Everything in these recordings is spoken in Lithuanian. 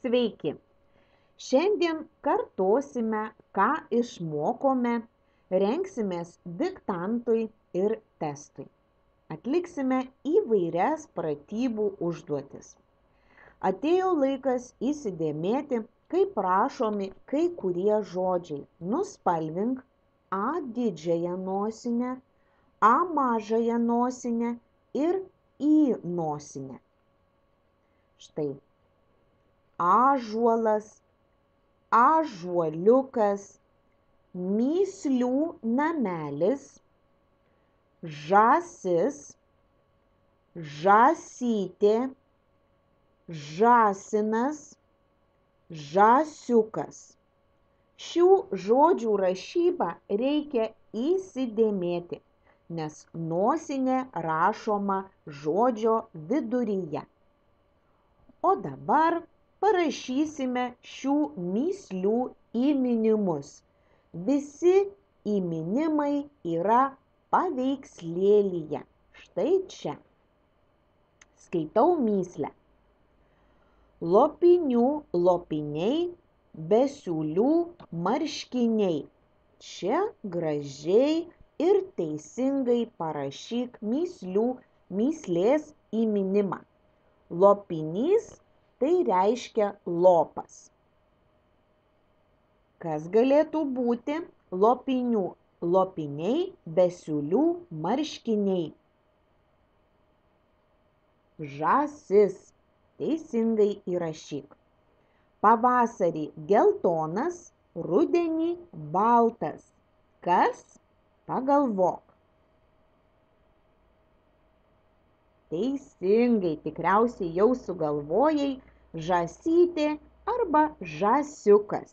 Sveiki! Šiandien kartosime, ką išmokome, rengsimės diktantui ir testui. Atliksime įvairias pratybų užduotis. Atėjo laikas įsidėmėti, kaip rašomi kai kurie žodžiai. Nuspalvink A didžiąją nosinę, A mažąją nosinę ir I nosinę. Štai. Ąžuolas, ąžuoliukas, mįslių namelis, žąsis, žąsytė, žąsinas, žąsiukas. Šių žodžių rašybą reikia įsidėmėti, nes nosinė rašoma žodžio viduryje. O dabar parašysime šių mįslių įminimus. Visi įminimai yra paveikslėlyje. Štai čia. Skaitau mįslę. Lopinių lopiniai, besiūlių marškiniai. Čia gražiai ir teisingai parašyk mįslės įminimą. Lopinys tai reiškia lopas. Kas galėtų būti lopinių lopiniai, besiūlių marškiniai? Žąsis. Teisingai įrašyk. Pavasarį geltonas, rudenį baltas. Kas? Pagalvok. Teisingai, tikriausiai jau sugalvojai žąsytė arba žąsiukas.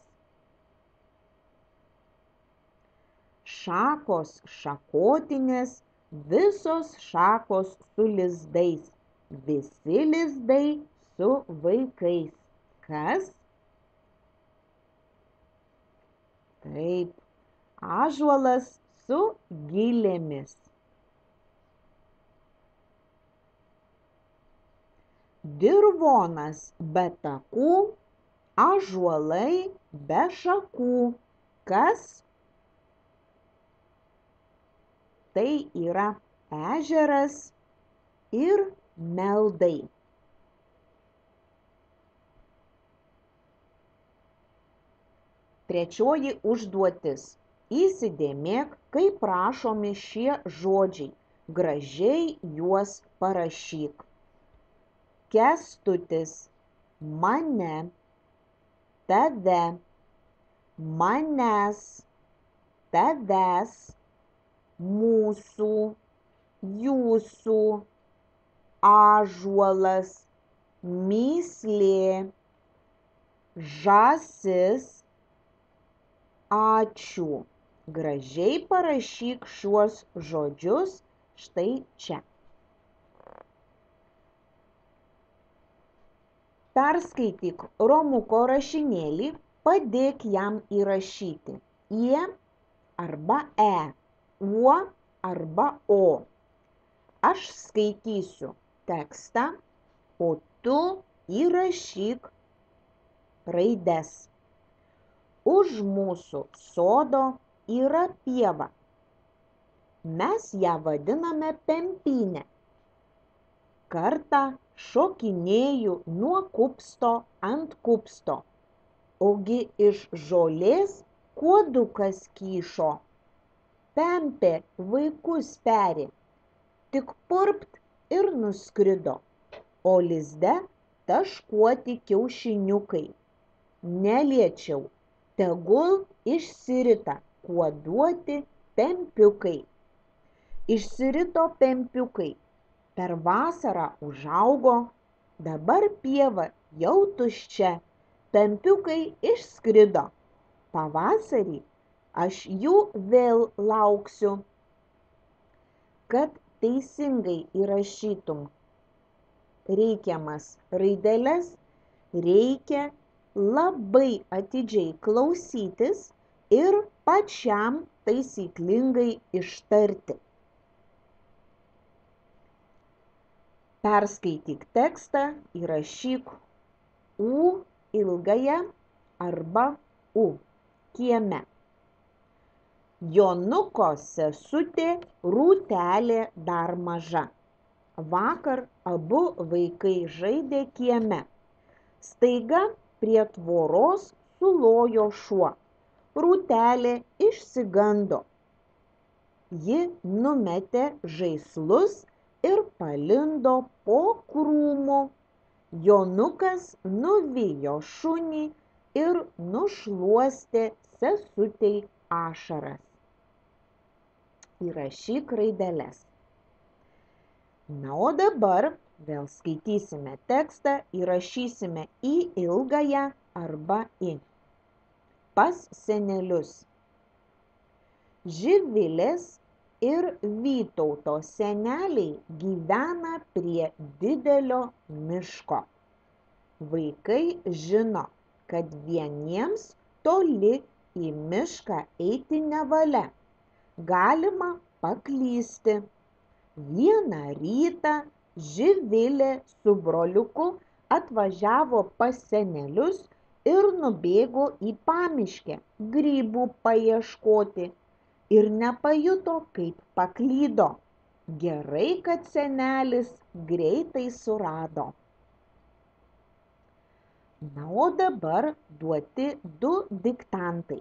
Šakos šakotinės, visos šakos su lizdais, visi lizdai su vaikais. Kas? Taip, ąžuolas su gilėmis. Dirvonas be takų, ąžuolai be šakų. Kas? Tai yra ežeras ir meldai. Trečioji užduotis. Įsidėmėk, kaip rašomi šie žodžiai. Gražiai juos parašyk. Kęstutis, mane, tave, manęs, tavęs, mūsų, jūsų, ąžuolas, mįslė, žąsis, ačiū. Gražiai parašyk šiuos žodžius štai čia. Perskaityk Romuko rašinėlį, padėk jam įrašyti ie arba e, uo arba o. Aš skaitysiu tekstą, o tu įrašyk raides. Už mūsų sodo yra pieva. Mes ją vadiname pempyne. Kartą šokinėju nuo kupsto ant kupsto, ogi iš žolės kuodukas kyšo. Pempė vaikus peri, tik purpt ir nuskrido, o lizde taškuoti kiaušiniukai. Neliečiau, tegul išsirita kuoduoti pempiukai. Išsirito pempiukai. Per vasarą užaugo, dabar pieva jau tuščia, pempiukai išskrido. Pavasarį aš jų vėl lauksiu. Kad teisingai įrašytum reikiamas raideles, reikia labai atidžiai klausytis ir pačiam taisyklingai ištarti. Perskaityk tekstą, įrašyk U ilgąją arba U kieme. Jonuko sesutė Rūtelė dar maža. Vakar abu vaikai žaidė kieme. Staiga prie tvoros sulojo šuo. Rūtelė išsigando. Ji numetė žaislus ir palindo po krūmu. Jonukas nuvijo šunį ir nušluostė sesutei ašaras. Įrašyk raideles. Na, o dabar vėl skaitysime tekstą, įrašysime į ilgąją arba į. Pas senelius. Živilės ir Vytauto seneliai gyvena prie didelio miško. Vaikai žino, kad vieniems toli į mišką eiti nevalia. Galima paklysti. Vieną rytą Živilė su broliuku atvažiavo pas senelius ir nubėgo į pamiškę grybų paieškoti. Ir nepajuto, kaip paklydo. Gerai, kad senelis greitai surado. Na, o dabar duoti 2 diktantai.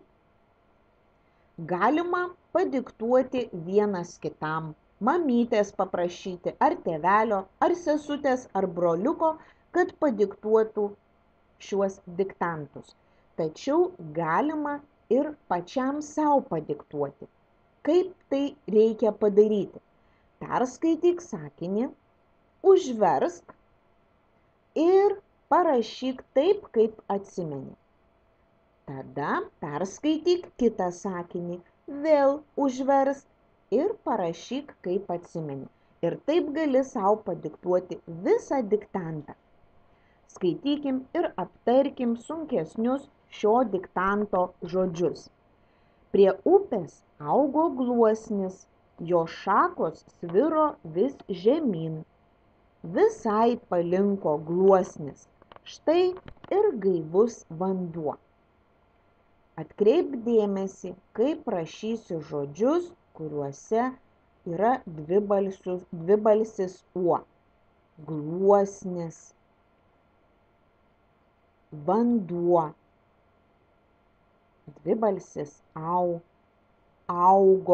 Galima padiktuoti vienas kitam, mamytės paprašyti, ar tėvelio, ar sesutės, ar broliuko, kad padiktuotų šiuos diktantus. Tačiau galima ir pačiam savo padiktuoti. Kaip tai reikia padaryti? Perskaityk sakinį, užversk ir parašyk taip, kaip atsimeni. Tada perskaityk kitą sakinį, vėl užversk ir parašyk, kaip atsimeni. Ir taip gali savo padiktuoti visą diktantą. Skaitykim ir aptarkim sunkesnius šio diktanto žodžius. Prie upės augo gluosnis, jo šakos sviro vis žemyn. Visai palinko gluosnis, štai ir gaivus vanduo. Atkreipk dėmesį, kaip rašysi žodžius, kuriuose yra dvibalsis uo. Gluosnis, vanduo, dvibalsis au, augo,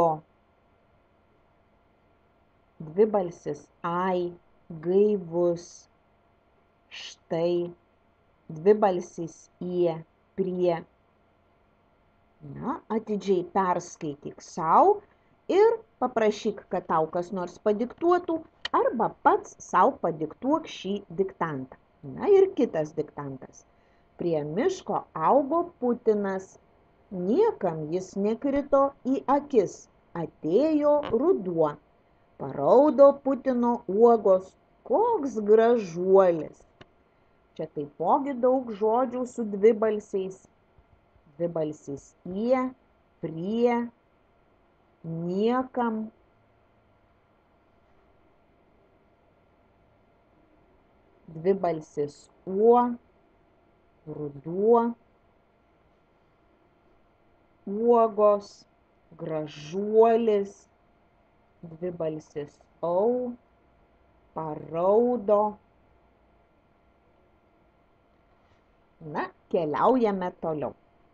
dvibalsis ai, gaivus, štai, dvibalsis ie, prie. Na, atidžiai perskaityk sau ir paprašyk, kad tau kas nors padiktuotų, arba pats sau padiktuok šį diktantą. Na ir kitas diktantas. Prie miško augo putinas. Niekam jis nekrito į akis. Atėjo ruduo. Paraudo putino uogos. Koks gražuolis. Čia taipogi daug žodžių su dvibalsiais. Dvibalsis ie, prie, niekam. Dvibalsis uo, ruduo, uogos, gražuolis, dvibalsis au, paraudo. Na, keliaujame toliau.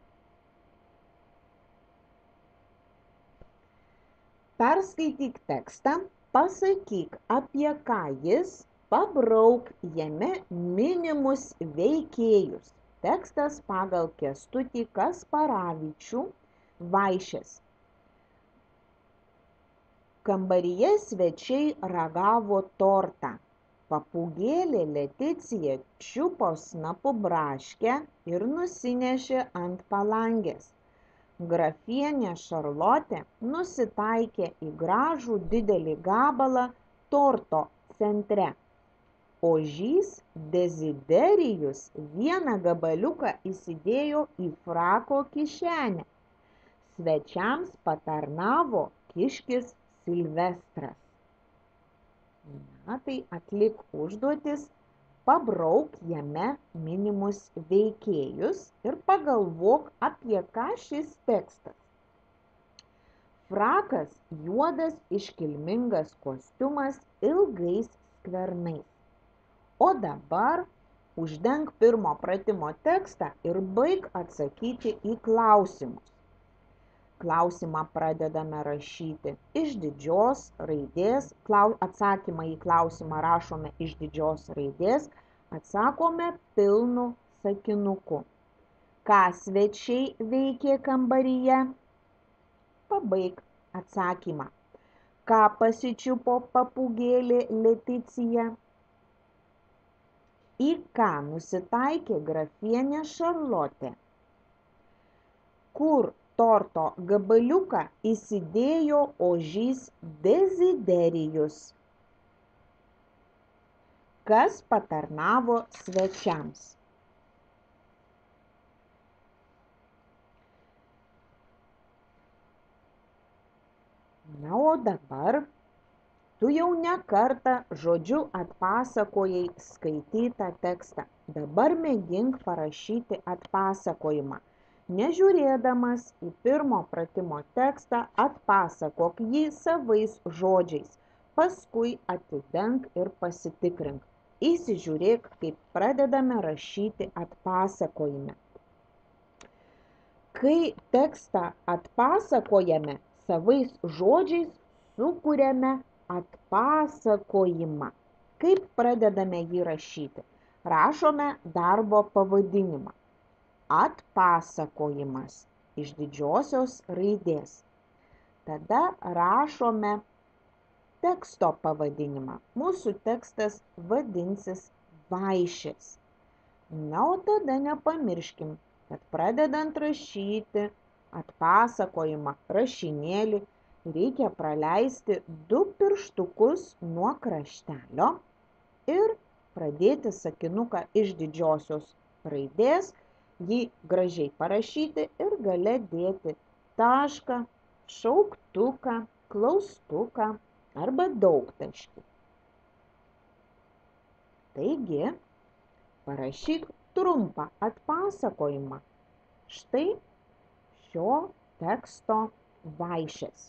Perskaityk tekstą, pasakyk, apie ką jis, pabrauk jame minimus veikėjus. Tekstas pagal Kęstutį Kasparavičių, Vaišės. Kambaryje svečiai ragavo tortą. Papūgėlė Leticija čiupo snapu braškę ir nusinešė ant palangės. Grafienė Šarlotė nusitaikė į gražų didelį gabalą torto centre. Ožys Deziderijus vieną gabaliuką įsidėjo į frako kišenę. Svečiams patarnavo kiškis Silvestras. Na, tai atlik užduotis Pabrauk jame minimus veikėjus ir pagalvok, apie ką šis tekstas. Frakas juodas iškilmingas kostiumas ilgais skvernais. O dabar uždenk pirmo pratimo tekstą ir baik atsakyti į klausimus. Klausimą pradedame rašyti iš didžios raidės, atsakymą į klausimą rašome iš didžios raidės, atsakome pilnu sakinuku. Ką svečiai veikė kambaryje? Pabaik atsakymą. Ką pasičiupo papūgėlė Leticija? Į ką nusitaikė grafienė Šarlotė? Kur torto gabaliuką įsidėjo ožys Deziderijus? Kas patarnavo svečiams? Na, o dabar tu jau ne kartą žodžiu atpasakojai skaitytą tekstą. Dabar mėgink parašyti atpasakojimą. Nežiūrėdamas į pirmo pratimo tekstą, atpasakok jį savais žodžiais. Paskui atidenk ir pasitikrink. Įsižiūrėk, kaip pradedame rašyti atpasakojime. Kai tekstą atpasakojame savais žodžiais, sukuriame atpasakojimą. Kaip pradedame jį rašyti? Rašome darbo pavadinimą. Atpasakojimas iš didžiosios raidės. Tada rašome teksto pavadinimą. Mūsų tekstas vadinsis Vaišės. Na, o tada nepamirškim, kad pradedant rašyti atpasakojimą rašinėlį, reikia praleisti 2 pirštukus nuo kraštelio ir pradėti sakinuką iš didžiosios raidės, jį gražiai parašyti ir gale dėti tašką, šauktuką, klaustuką arba daugtaškį. Taigi, parašyk trumpą atpasakojimą štai šio teksto Vaišės.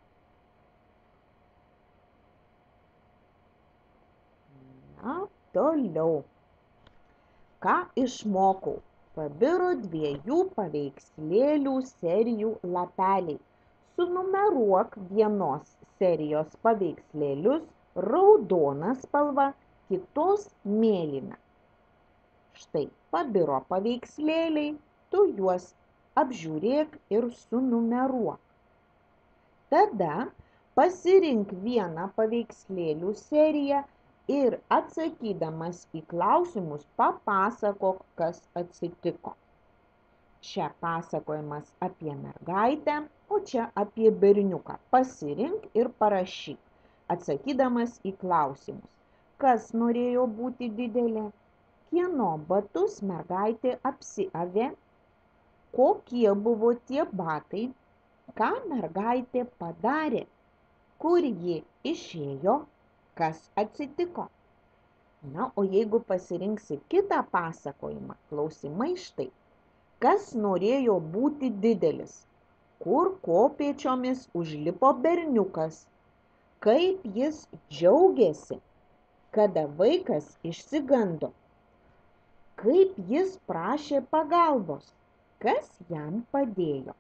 Na, toliau. Ką išmokau? Pabiro 2 paveikslėlių serijų lapeliai. Sunumeruok vienos serijos paveikslėlius raudona spalva, kitos mėlyna. Štai pabiro paveikslėliai, tu juos apžiūrėk ir sunumeruok. Tada pasirink vieną paveikslėlių seriją ir atsakydamas į klausimus papasakok, kas atsitiko. Čia pasakojimas apie mergaitę, o čia apie berniuką. Pasirink ir parašyk, atsakydamas į klausimus. Kas norėjo būti didelė? Kieno batus mergaitė apsiavė? Kokie buvo tie batai? Ką mergaitė padarė? Kur ji išėjo? Kas atsitiko? Na, o jeigu pasirinksi kitą pasakojimą, klausimai štai. Kas norėjo būti didelis? Kur kopėčiomis užlipo berniukas? Kaip jis džiaugiasi, kada vaikas išsigando? Kaip jis prašė pagalbos? Kas jam padėjo?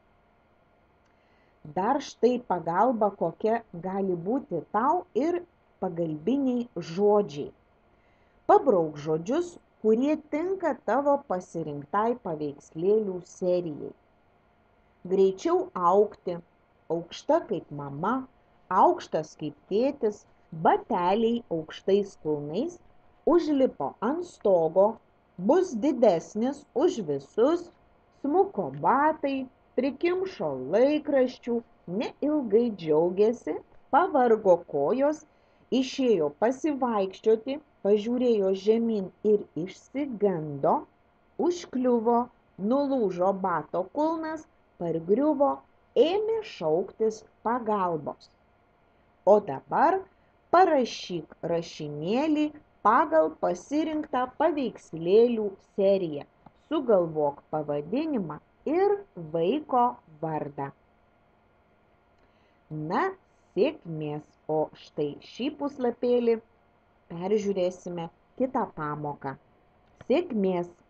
Dar štai pagalba, kokia gali būti tau ir pagalbiniai žodžiai. Pabrauk žodžius, kurie tinka tavo pasirinktai paveikslėlių serijai. Greičiau augti, aukšta kaip mama, aukštas kaip tėtis, bateliai aukštais kulnais, užlipo ant stogo, bus didesnis už visus, smuko batai, prikimšo laikraščių, neilgai džiaugėsi, pavargo kojos, išėjo pasivaikščioti, pažiūrėjo žemyn ir išsigando, užkliuvo, nulūžo bato kulnas, pargriuvo, ėmė šauktis pagalbos. O dabar parašyk rašinėlį pagal pasirinktą paveikslėlių seriją. Sugalvok pavadinimą ir vaiko vardą. Na, sėkmės. O štai šį puslapėlį peržiūrėsime kitą pamoką. Sėkmės.